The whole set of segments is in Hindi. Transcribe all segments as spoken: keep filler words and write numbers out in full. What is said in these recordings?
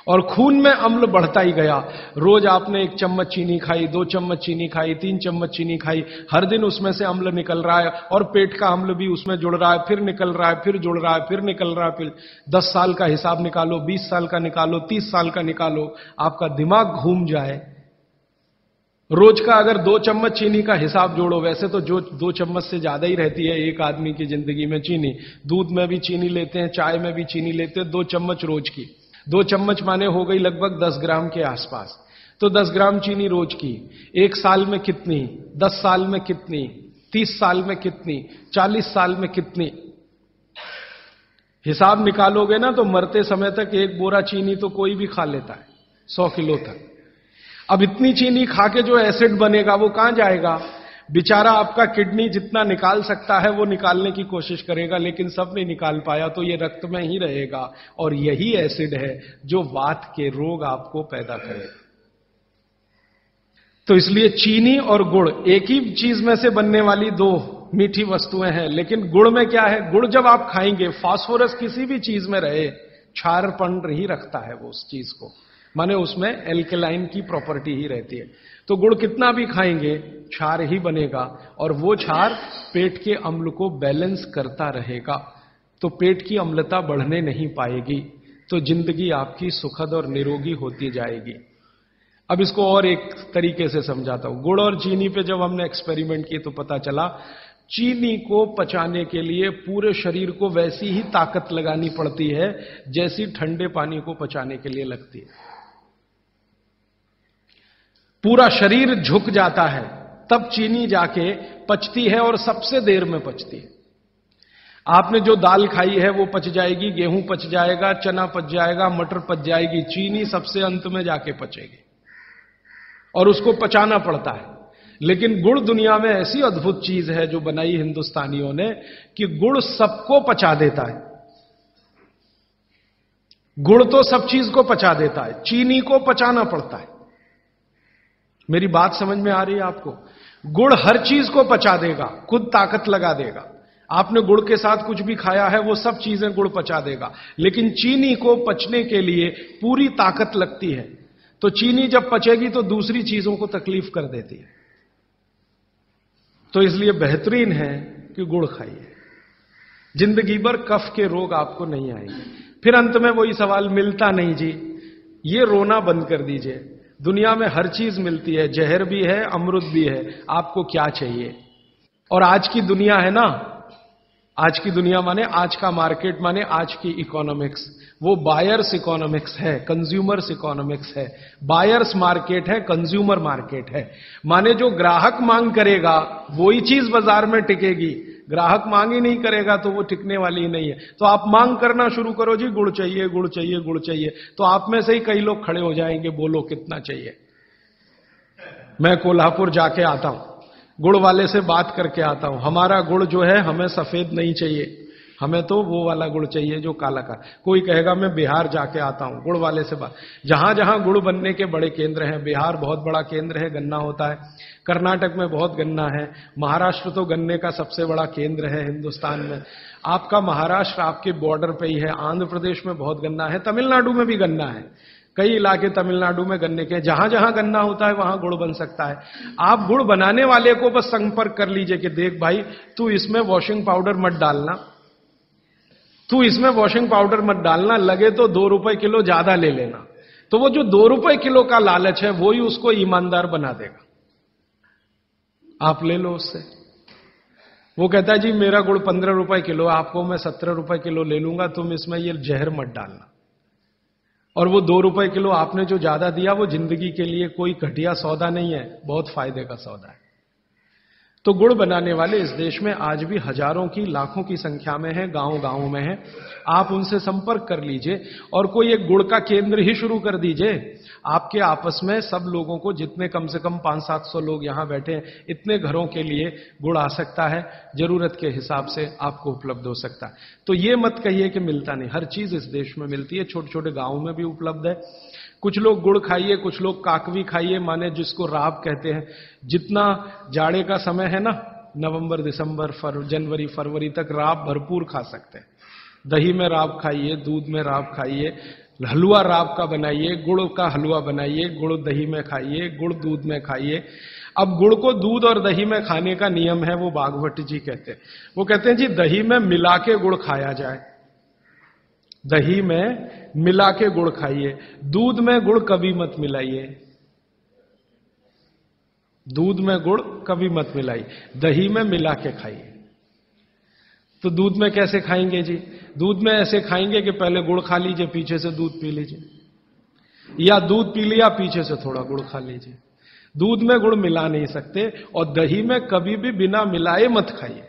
और खून में अम्ल बढ़ता ही गया। रोज आपने एक चम्मच चीनी खाई, दो चम्मच चीनी खाई, तीन चम्मच चीनी खाई, हर दिन उसमें से अम्ल निकल रहा है और पेट का अम्ल भी उसमें जुड़ रहा है, फिर निकल रहा है, फिर जुड़ रहा है, फिर निकल रहा है। फिर दस साल का हिसाब निकालो, बीस साल का निकालो, तीस साल का निकालो, आपका दिमाग घूम जाए। रोज का अगर दो चम्मच चीनी का हिसाब जोड़ो, वैसे तो जो दो चम्मच से ज्यादा ही रहती है एक आदमी की जिंदगी में चीनी। दूध में भी चीनी लेते हैं, चाय में भी चीनी लेते हैं, दो चम्मच रोज की। दो चम्मच माने हो गई लगभग दस ग्राम के आसपास। तो दस ग्राम चीनी रोज की, एक साल में कितनी, दस साल में कितनी, तीस साल में कितनी, चालीस साल में कितनी, हिसाब निकालोगे ना तो मरते समय तक एक बोरा चीनी तो कोई भी खा लेता है, सौ किलो तक। अब इतनी चीनी खा के जो एसिड बनेगा वो कहां जाएगा? बेचारा आपका किडनी जितना निकाल सकता है वो निकालने की कोशिश करेगा, लेकिन सब नहीं निकाल पाया, तो ये रक्त में ही रहेगा। और यही एसिड है जो वात के रोग आपको पैदा करेगा। तो इसलिए चीनी और गुड़ एक ही चीज में से बनने वाली दो मीठी वस्तुएं हैं, लेकिन गुड़ में क्या है? गुड़ जब आप खाएंगे, फास्फोरस किसी भी चीज में रहे क्षारपण ही रखता है वो उस चीज को, माने उसमें एल्केलाइन की प्रॉपर्टी ही रहती है। तो गुड़ कितना भी खाएंगे क्षार ही बनेगा, और वो क्षार पेट के अम्ल को बैलेंस करता रहेगा। तो पेट की अम्लता बढ़ने नहीं पाएगी, तो जिंदगी आपकी सुखद और निरोगी होती जाएगी। अब इसको और एक तरीके से समझाता हूं। गुड़ और चीनी पे जब हमने एक्सपेरिमेंट किए तो पता चला चीनी को पचाने के लिए पूरे शरीर को वैसी ही ताकत लगानी पड़ती है जैसी ठंडे पानी को पचाने के लिए लगती है। पूरा शरीर झुक जाता है तब चीनी जाके पचती है, और सबसे देर में पचती है। आपने जो दाल खाई है वो पच जाएगी, गेहूं पच जाएगा, चना पच जाएगा, मटर पच जाएगी, चीनी सबसे अंत में जाके पचेगी, और उसको पचाना पड़ता है। लेकिन गुड़ दुनिया में ऐसी अद्भुत चीज है जो बनाई हिंदुस्तानियों ने कि गुड़ सबको पचा देता है। गुड़ तो सब चीज को पचा देता है, चीनी को पचाना पड़ता है। मेरी बात समझ में आ रही है आपको? गुड़ हर चीज को पचा देगा, खुद ताकत लगा देगा। आपने गुड़ के साथ कुछ भी खाया है वो सब चीजें गुड़ पचा देगा, लेकिन चीनी को पचने के लिए पूरी ताकत लगती है। तो चीनी जब पचेगी तो दूसरी चीजों को तकलीफ कर देती है। तो इसलिए बेहतरीन है कि गुड़ खाइए, जिंदगी भर कफ के रोग आपको नहीं आएंगे। फिर अंत में वही सवाल, मिलता नहीं जी, ये रोना बंद कर दीजिए। दुनिया में हर चीज मिलती है, जहर भी है, अमृत भी है, आपको क्या चाहिए? और आज की दुनिया है ना, आज की दुनिया माने आज का मार्केट, माने आज की इकोनॉमिक्स, वो बायर्स इकोनॉमिक्स है, कंज्यूमर्स इकोनॉमिक्स है। बायर्स मार्केट है, कंज्यूमर मार्केट है। माने जो ग्राहक मांग करेगा वही चीज बाजार में टिकेगी, ग्राहक मांग ही नहीं करेगा तो वो टिकने वाली ही नहीं है। तो आप मांग करना शुरू करो, जी गुड़ चाहिए, गुड़ चाहिए, गुड़ चाहिए, तो आप में से ही कई लोग खड़े हो जाएंगे, बोलो कितना चाहिए। मैं कोल्हापुर जाके आता हूं, गुड़ वाले से बात करके आता हूं, हमारा गुड़ जो है हमें सफेद नहीं चाहिए, हमें तो वो वाला गुड़ चाहिए जो काला का। कोई कहेगा मैं बिहार जाके आता हूं, गुड़ वाले से बात। जहां जहां गुड़ बनने के बड़े केंद्र हैं, बिहार बहुत बड़ा केंद्र है, गन्ना होता है, कर्नाटक में बहुत गन्ना है, महाराष्ट्र तो गन्ने का सबसे बड़ा केंद्र है हिंदुस्तान में। आपका महाराष्ट्र आपके बॉर्डर पे ही है, आंध्र प्रदेश में बहुत गन्ना है, तमिलनाडु में भी गन्ना है, कई इलाके तमिलनाडु में गन्ने के। जहां जहां गन्ना होता है वहां गुड़ बन सकता है। आप गुड़ बनाने वाले को बस संपर्क कर लीजिए कि देख भाई, तू इसमें वॉशिंग पाउडर मत डालना, तू इसमें वॉशिंग पाउडर मत डालना, लगे तो दो रुपए किलो ज्यादा ले लेना। तो वो जो दो रुपए किलो का लालच है वो ही उसको ईमानदार बना देगा। आप ले लो उससे। वो कहता है जी मेरा गुड़ पंद्रह रुपए किलो, आपको मैं सत्रह रुपए किलो ले लूंगा, तुम इसमें ये जहर मत डालना। और वो दो रुपए किलो आपने जो ज्यादा दिया वो जिंदगी के लिए कोई घटिया सौदा नहीं है, बहुत फायदे का सौदा है। तो गुड़ बनाने वाले इस देश में आज भी हजारों की, लाखों की संख्या में है, गांव गांव में है। आप उनसे संपर्क कर लीजिए और कोई एक गुड़ का केंद्र ही शुरू कर दीजिए। आपके आपस में सब लोगों को, जितने कम से कम पांच सात सौ लोग यहां बैठे हैं, इतने घरों के लिए गुड़ आ सकता है, जरूरत के हिसाब से आपको उपलब्ध हो सकता है। तो ये मत कहिए कि मिलता नहीं, हर चीज इस देश में मिलती है, छोटे छोटे गांवों में भी उपलब्ध है। कुछ लोग गुड़ खाइए, कुछ लोग काकवी खाइए, माने जिसको राब कहते हैं। जितना जाड़े का समय है ना, नवंबर दिसंबर फर, जनवरी फरवरी तक राब भरपूर खा सकते हैं। दही में राब खाइए, दूध में राब खाइए, हलवा राब का बनाइए, गुड़ का हलवा बनाइए, गुड़ दही में खाइए, गुड़ दूध में खाइए। अब गुड़ को दूध और दही में खाने का नियम है, वो बागभट्ट जी कहते हैं। वो कहते हैं जी दही में मिला के गुड़ खाया जाए, दही में मिला के गुड़ खाइए, दूध में गुड़ कभी मत मिलाइए, दूध में गुड़ कभी मत मिलाइए, दही में मिला के खाइए। तो दूध में कैसे खाएंगे जी? दूध में ऐसे खाएंगे कि पहले गुड़ खा लीजिए, पीछे से दूध पी लीजिए, या दूध पी लिया पीछे से थोड़ा गुड़ खा लीजिए। दूध में गुड़ मिला नहीं सकते, और दही में कभी भी बिना मिलाए मत खाइए।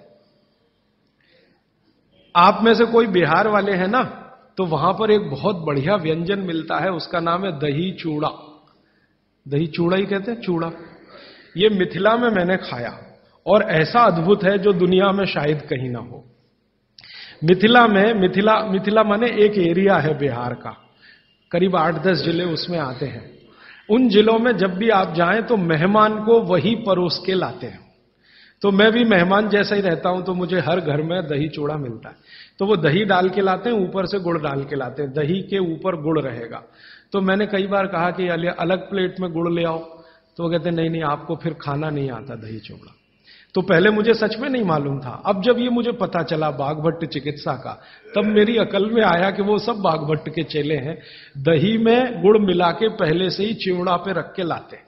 आप में से कोई बिहार वाले हैं ना, तो वहां पर एक बहुत बढ़िया व्यंजन मिलता है, उसका नाम है दही चूड़ा। दही चूड़ा ही कहते हैं, चूड़ा। ये मिथिला में मैंने खाया, और ऐसा अद्भुत है जो दुनिया में शायद कहीं ना हो। मिथिला में, मिथिला मिथिला माने एक एरिया है बिहार का, करीब आठ दस जिले उसमें आते हैं। उन जिलों में जब भी आप जाएं तो मेहमान को वही परोस के लाते हैं। तो मैं भी मेहमान जैसा ही रहता हूं, तो मुझे हर घर में दही चूड़ा मिलता है। तो वो दही डाल के लाते हैं, ऊपर से गुड़ डाल के लाते हैं, दही के ऊपर गुड़ रहेगा। तो मैंने कई बार कहा कि अलग प्लेट में गुड़ ले आओ, तो वो कहते नहीं नहीं, आपको फिर खाना नहीं आता दही चूड़ा। तो पहले मुझे सच में नहीं मालूम था। अब जब ये मुझे पता चला बागभट्ट चिकित्सा का, तब मेरी अकल में आया कि वो सब बागभट्ट के चेले हैं, दही में गुड़ मिला के पहले से ही चिवड़ा पे रख के लाते।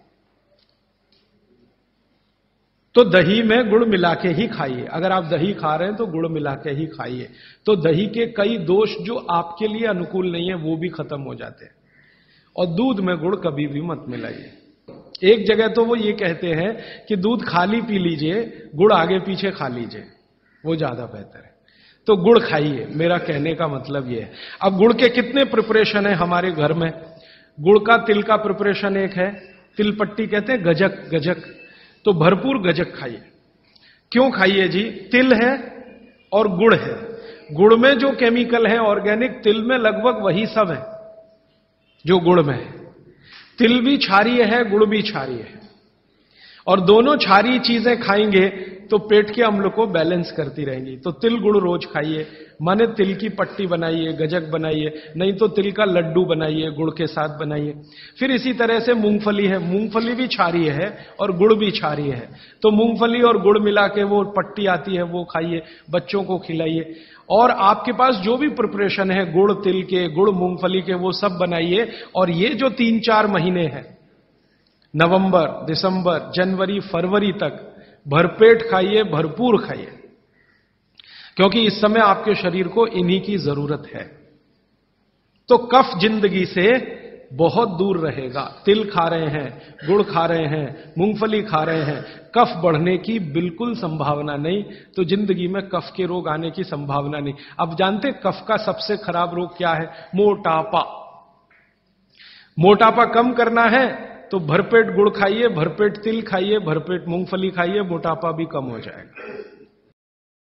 तो दही में गुड़ मिला के ही खाइए। अगर आप दही खा रहे हैं तो गुड़ मिला के ही खाइए, तो दही के कई दोष जो आपके लिए अनुकूल नहीं है वो भी खत्म हो जाते हैं। और दूध में गुड़ कभी भी मत मिलाइए। एक जगह तो वो ये कहते हैं कि दूध खाली पी लीजिए, गुड़ आगे पीछे खा लीजिए, वो ज्यादा बेहतर है। तो गुड़ खाइए, मेरा कहने का मतलब ये है। अब गुड़ के कितने प्रिपरेशन है हमारे घर में? गुड़ का तिल का प्रिपरेशन एक है, तिल पट्टी कहते हैं, गजक गजक। तो भरपूर गजक खाइए। क्यों खाइए जी? तिल है और गुड़ है। गुड़ में जो केमिकल है ऑर्गेनिक, तिल में लगभग वही सब है जो गुड़ में है। तिल भी क्षारीय है, गुड़ भी क्षारीय है, और दोनों क्षारीय चीजें खाएंगे तो पेट के अम्ल को बैलेंस करती रहेंगी। तो तिल गुड़ रोज खाइए, माने तिल की पट्टी बनाइए, गजक बनाइए, नहीं तो तिल का लड्डू बनाइए, गुड़ के साथ बनाइए। फिर इसी तरह से मूंगफली है, मूंगफली भी क्षारीय है और गुड़ भी क्षारीय है। तो मूंगफली और गुड़ मिला के वो पट्टी आती है, वो खाइए, बच्चों को खिलाइए। और आपके पास जो भी प्रिपरेशन है गुड़ तिल के, गुड़ मूंगफली के, वो सब बनाइए। और ये जो तीन चार महीने हैं, नवंबर, दिसंबर, जनवरी, फरवरी तक भरपेट खाइए, भरपूर खाइए, क्योंकि इस समय आपके शरीर को इन्हीं की जरूरत है। तो कफ जिंदगी से बहुत दूर रहेगा। तिल खा रहे हैं, गुड़ खा रहे हैं, मूंगफली खा रहे हैं, कफ बढ़ने की बिल्कुल संभावना नहीं। तो जिंदगी में कफ के रोग आने की संभावना नहीं। अब जानते कफ का सबसे खराब रोग क्या है? मोटापा। मोटापा कम करना है तो भरपेट गुड़ खाइए, भरपेट तिल खाइए, भरपेट मूंगफली खाइए, मोटापा भी कम हो जाएगा।